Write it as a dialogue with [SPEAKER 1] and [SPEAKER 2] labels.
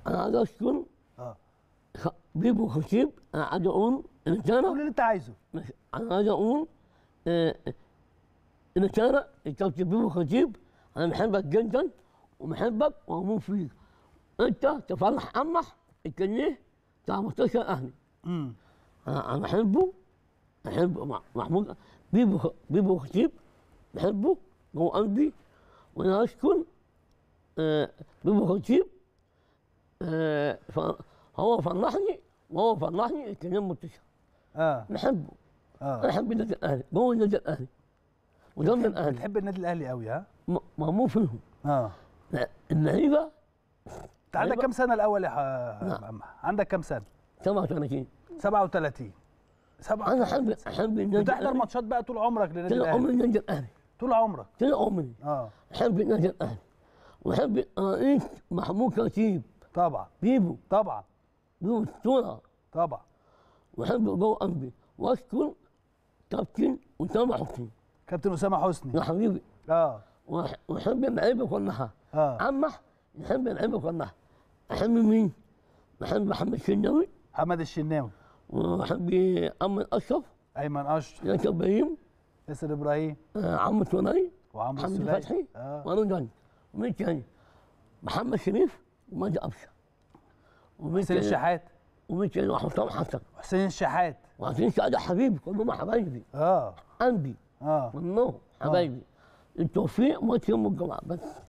[SPEAKER 1] انا عايز اشكر
[SPEAKER 2] اه
[SPEAKER 1] بيبو خطيب. انا عايز اقول رساله.
[SPEAKER 2] قول اللي انت عايزه.
[SPEAKER 1] ماشي. انا عايز اقول رساله الكابتن بيبو خطيب. انا بحبك جدا وبحبك واموت فيك. انت تفرح عمح الكنيه بتاع مستشفى الاهلي. انا بحبه. محمود بيبو خطيب بحبه جوه قلبي. وانا اشكر بيبو خطيب. هو فرحني وهو فرحني الكلام المنتشر. بحبه. انا بحب النادي الاهلي جوه النادي الاهلي وجنب الاهلي.
[SPEAKER 2] بتحب النادي الاهلي قوي ها؟
[SPEAKER 1] مامور فيهم. اللعيبه.
[SPEAKER 2] انت عندك كام سنه الاول يا محمد؟ عندك كام سنه؟
[SPEAKER 1] 37.
[SPEAKER 2] 37.
[SPEAKER 1] انا احب النادي.
[SPEAKER 2] بتحضر ماتشات بقى طول عمرك للنادي الاهلي؟
[SPEAKER 1] طول عمري النادي الاهلي.
[SPEAKER 2] طول عمرك؟
[SPEAKER 1] طول عمري. احب النادي الاهلي واحب الرئيس محمود خطيب.
[SPEAKER 2] طبعا.
[SPEAKER 1] بيبو.
[SPEAKER 2] طبعا.
[SPEAKER 1] بيبو اسطوره.
[SPEAKER 2] طبعا.
[SPEAKER 1] واحب جوه قلبي واشكر كابتن اسامه حسني.
[SPEAKER 2] كابتن اسامه حسني
[SPEAKER 1] يا حبيبي. واحب اللعيبه كلها. عمح يحب اللعيبه كلها. احب مين؟ بحب محمد الشناوي.
[SPEAKER 2] محمد الشناوي.
[SPEAKER 1] واحب ايمن اشرف.
[SPEAKER 2] ايمن اشرف.
[SPEAKER 1] ياسر ابراهيم.
[SPEAKER 2] ياسر ابراهيم.
[SPEAKER 1] عمرو سولي.
[SPEAKER 2] وعمرو
[SPEAKER 1] محمد
[SPEAKER 2] سولي.
[SPEAKER 1] فتحي. ورمضان. ومين تاني؟ محمد شريف ومجدي قفشه.
[SPEAKER 2] حسين الشحات.
[SPEAKER 1] ومين تاني؟ وحسام حسن.
[SPEAKER 2] حسين الشحات.
[SPEAKER 1] وحسين سعد حبيبي كلهم حبايبي. قلبي. منهم حبايبي. التوفيق ماتش يوم الجمعه بس.